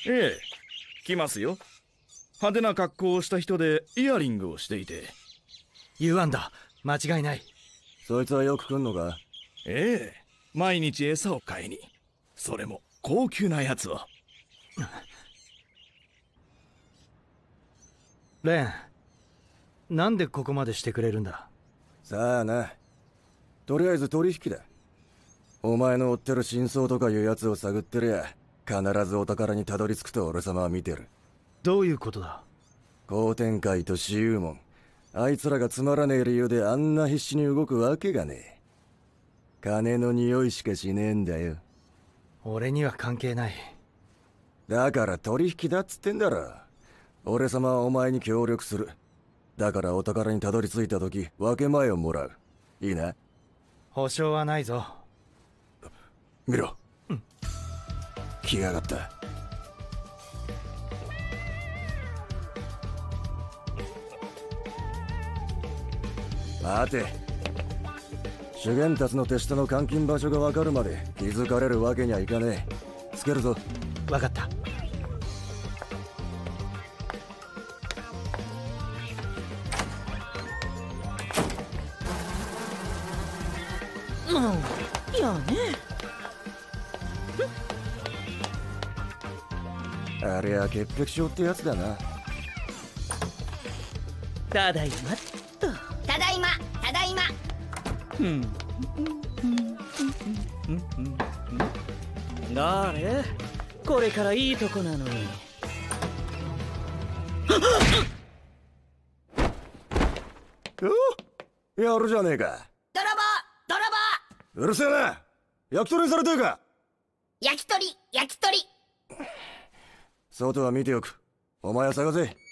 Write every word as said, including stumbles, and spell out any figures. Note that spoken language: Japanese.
ええ、来ますよ。派手な格好をした人でイヤリングをしていて。 ユアンだ、間違いない。 そいつはよく来んのか？ ええ、毎日餌を買いに。それも高級なやつを。 レン、なんでここまでしてくれるんだ？ さあな。とりあえず取引だ。お前の追ってる真相とかいうやつを探ってりゃ必ずお宝にたどり着くと俺様は見てる。 どういうことだ？ 後天界と私有門、あいつらがつまらねえ理由であんな必死に動くわけがねえ。金の匂いしかしねえんだよ。 俺には関係ない。 だから取引だっつってんだろ。俺様はお前に協力する。だからお宝にたどり着いた時分け前をもらう。いいな？ 保証はないぞ。 見ろ、 うん、 来やがった。待て。修験たちの手下の監禁場所が分かるまで気づかれるわけにはいかねえ。つけるぞ。 分かった。 うん、いやね。 ありゃ潔癖症ってやつだな。 ただいまっと。 ただいま、ただいま。 ふん。だれ？これからいいとこなのに。 お、やるじゃねえか。 泥棒、泥棒。 うるせえな。焼き鳥にされてえか。 焼き鳥、焼き鳥。 外は見ておく。お前は探せ。